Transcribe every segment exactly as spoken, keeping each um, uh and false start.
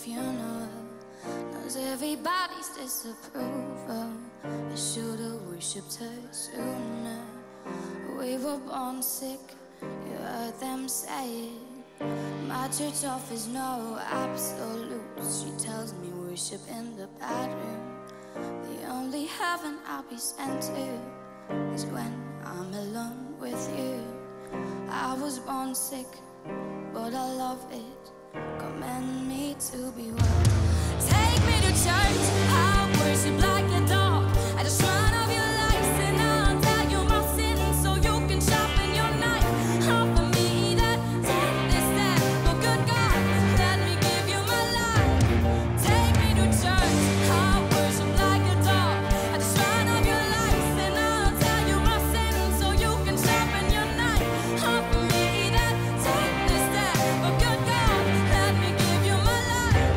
funeral. Knows everybody's disapproval. I should've worshipped her sooner. We were born sick, you heard them say it. My church offers no absolutes. She tells me worship in the bedroom. The only heaven I'll be sent to is when I'm alone with you. I was born sick, but I love it. Command me to be well. Take me to church, I'll worship like a dog at the shrine of your life, and I'll tell you my sins so you can sharpen your knife. Offer me that, take this, that, oh good God, let me give you my life. Take me to church, I'll worship like a dog at the shrine of your life, and I'll tell you my sins so you can sharpen your knife. Offer me that, take this, that, oh good God, let me give you my life.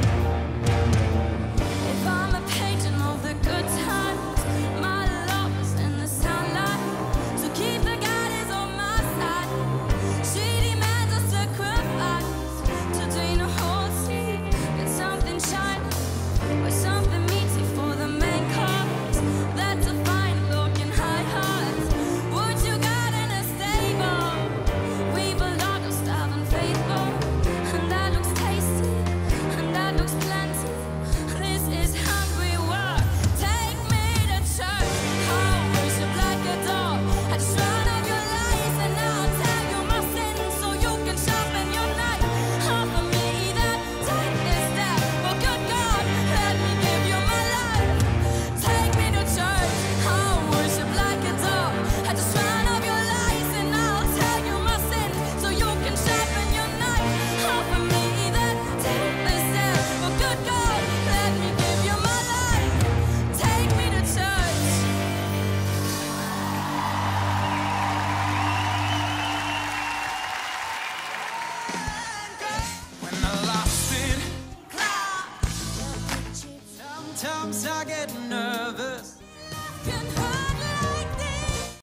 If I'm a patron of the good times, my love is in the sunlight. So keep the goddess on my side. She demands a sacrifice to drain a whole sea. Get something shiny or something meaty for the main course. That's a fine looking high heart. What you got in a stable? We've a lot of stuff and faithful, and that looks tasty, and that looks plenty. This is hungry work. Take me to church. I'll worship like a dog at the shrine of your life, and I'll tell you my sins so you can sharpen your knife. Offer me that, take this, that, but good God, let me give you my life. Take me to church. I'll worship like a dog at the shrine of your life, and I'll tell you my sins so you can sharpen your knife. Offer me that, take this, that, but good God, let me give you my life. Take me to church. When I lost it, sometimes I get nervous.